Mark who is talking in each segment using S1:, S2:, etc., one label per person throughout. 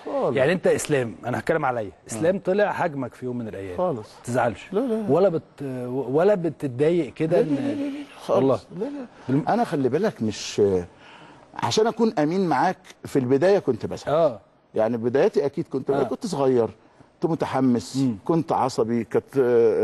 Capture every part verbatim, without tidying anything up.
S1: خالص.
S2: يعني انت اسلام، انا هتكلم عليا، اسلام طلع هاجمك في يوم من الايام
S1: خالص،
S2: ما تزعلش.
S1: لا لا
S2: ولا بت ولا بتتضايق كده؟
S1: لا لا لا لا خالص. والله لا لا انا خلي بالك مش عشان اكون امين معاك، في البدايه كنت بزعل.
S2: اه
S1: يعني بدايتي اكيد كنت آه. كنت صغير، كنت متحمس، مم. كنت عصبي، كانت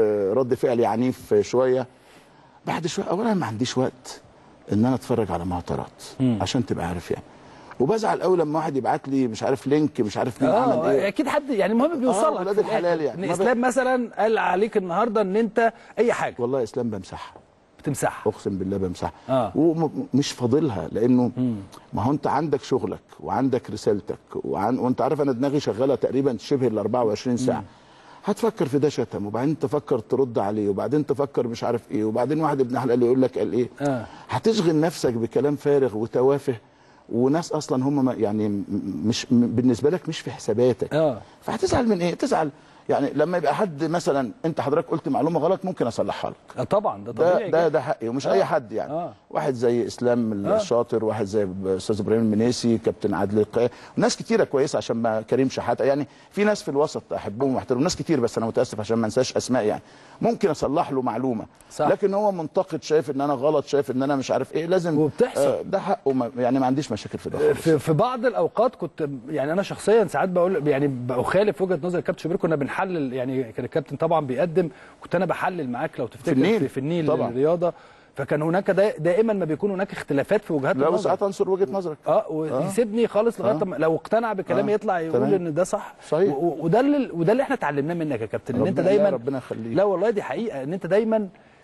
S1: رد فعلي عنيف شويه. بعد شويه اولا ما عنديش وقت ان انا اتفرج على معطرات عشان تبقى عارف يعني. وبزعل قوي لما واحد يبعت لي مش عارف لينك مش عارف مين عمل ايه.
S2: اكيد حد يعني المهم بيوصل لك.
S1: ولاد الحلال يعني.
S2: ان اسلام مثلا قال عليك النهارده ان انت اي حاجه.
S1: والله اسلام بمسحها.
S2: بتمسحها؟
S1: اقسم بالله بمسحها.
S2: آه.
S1: ومش فاضلها لانه مم. ما هو انت عندك شغلك وعندك رسالتك وعن... وانت عارف انا دماغي شغاله تقريبا شبه ال أربعة وعشرين ساعه. مم. هتفكر في ده شتم وبعدين تفكر ترد عليه وبعدين تفكر مش عارف ايه وبعدين واحد ابن حلال يقول لك قال ايه. آه. هتشغل نفسك بكلام فارغ وتوافه وناس اصلا هم يعني مش بالنسبه لك مش في حساباتك. اه فهتزعل من ايه؟ تزعل يعني لما يبقى حد مثلا انت حضرتك قلت معلومه غلط ممكن اصلحها لك.
S2: اه طبعا ده طبيعي.
S1: ده ده, ده حقي ومش آه. اي حد يعني. آه. واحد زي اسلام آه. الشاطر، واحد زي استاذ ابراهيم المنيسي، كابتن عادل القيعي، ناس كتيره كويسه عشان ما كريم شحاته، يعني في ناس في الوسط احبهم واحترمهم، ناس كتير بس انا متاسف عشان ما انساش اسماء يعني. ممكن اصلح له معلومه صح. لكن هو منتقد شايف ان انا غلط، شايف ان انا مش عارف ايه، لازم
S2: وبتحصل
S1: آه ده حقه ما يعني ما عنديش مشاكل في ده خالص.
S2: في, في بعض الاوقات كنت يعني انا شخصيا ساعات بقول يعني بخالف وجهه نظر الكابتن شوبير، كنا بنحلل يعني كان الكابتن طبعا بيقدم، كنت انا بحلل معاك لو تفتكر في النيل, في, في النيل الرياضه، فكان هناك دائما ما بيكون هناك اختلافات في وجهات النظر.
S1: لا وساعات انصر وجهه نظرك
S2: اه ويسيبني خالص لغايه آه. لو اقتنع بكلامي آه. يطلع يقول تمام. ان ده صح.
S1: صحيح.
S2: وده اللي وده اللي احنا اتعلمناه منك يا كابتن، ان انت دايما
S1: ربنا يخليك.
S2: لا والله دي حقيقه، ان انت دايما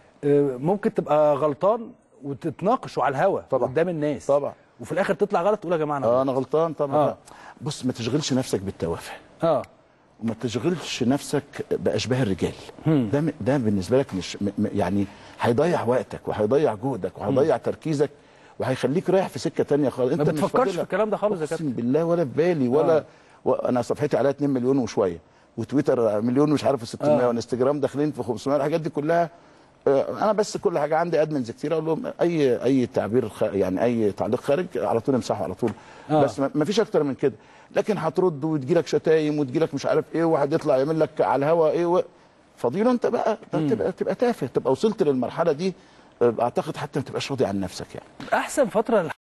S2: ممكن تبقى غلطان وتتناقش على الهوا قدام الناس
S1: طبعا،
S2: وفي الاخر تطلع غلط تقول يا جماعه انا
S1: اه انا غلطان طبعا. آه. بص ما تشغلش نفسك بالتوافه. اه وما تشغلش نفسك باشباه الرجال. هم. ده ده بالنسبه لك مش يعني هيضيع وقتك وهيضيع جهدك وهيضيع تركيزك وهيخليك رايح في سكه ثانيه خالص.
S2: انت ما بتفكرش في الكلام ده خالص يا كابتن؟
S1: اقسم بالله ولا في بالي ولا آه. انا صفحتي عليها اتنين مليون وشويه، وتويتر مليون مش عارف ستمية، آه. وانستجرام داخلين في خمسمية، الحاجات دي كلها انا بس كل حاجه عندي ادمنز كتير اقول لهم اي اي تعبير خ... يعني اي تعليق خارج على طول امسحه على طول. آه. بس ما فيش اكتر من كده. لكن هترد وتجي لك شتايم وتجي لك مش عارف ايه، وواحد يطلع يعمل لك على الهوا ايه و... فضيله انت بقى تبقى تبقى تافه، تبقى وصلت للمرحله دي اعتقد حتى ما تبقاش راضي عن نفسك يعني.
S2: احسن فتره